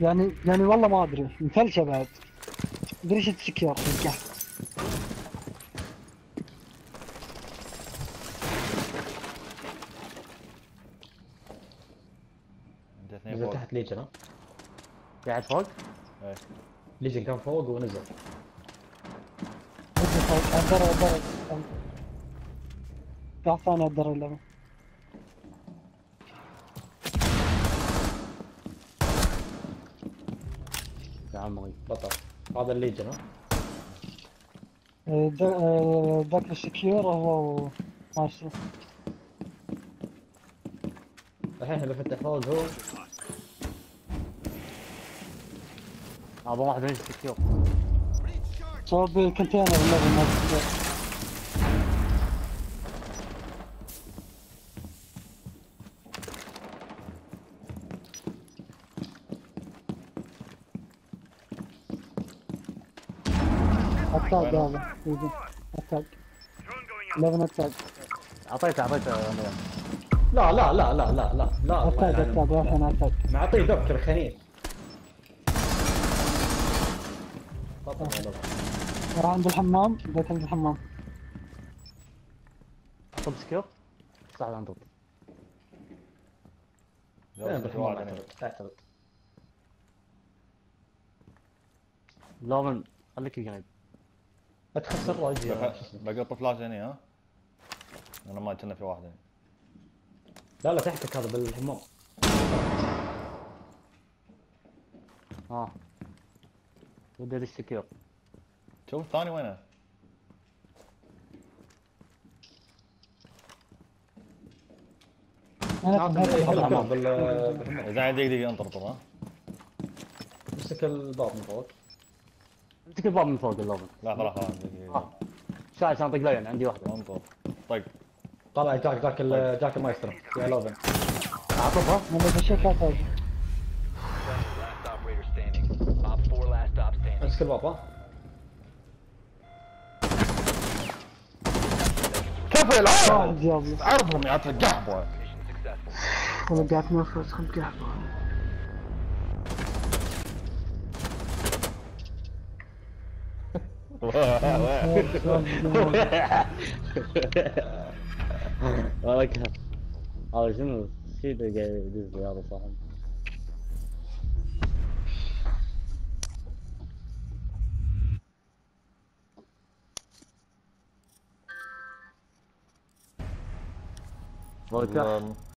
يعني والله ما ادري مفلشه بعد. دريشة سكيور رجع. انت اثنين نزل فوق. تحت ليجن ها. قاعد فوق؟ ايه ليجن كان فوق ونزل. الدرع قاعد ثاني الدرع اللعبة. يا عمي بطل. هذا الليجن ها. ذاك السكيور هو ماشي. الحين بفتح فوق هو. ابغى واحد من سكيور. صوب كونتينر اللعبة ما تسكيور. اتاق هذا يجي اتاق. ليفن اتاق. اعطيته لا لا لا لا لا لا لا. اتاق الحين اتاق. معطيه دكتور خنين. بطل يا لطف. راح عند الحمام. بيت عند الحمام. طب سكيور؟ صح عند طب. وين بالحمام اعتقد. لومن خليك قريب. لا تخسر واجي. بقط فلاش هنا ها. انا ما كنا في واحد هنا. لا لا تحتك هذا بالحمام. ودي السكيور. شوف الثاني وينه؟ بالحمام. اذا عندي دقيقة انطر ها. مسك الباب من فوق. امسك الباب من فوق اللومن. لا خلاص دقيقة. شايف انا طق لين عندي واحدة. انطر. طيب. طلع جاك المايسترو يا لوفن. اعطفها؟ من الشيك اتاق. امسك الباب ها. كيف يلعب؟ واحد جاب. عرضهم يا تقحبه. والله قاعد نفس خلق قحبه. والله كان هذا شنو الشيء اللي قاعد يدز لي هذا صاحب. والله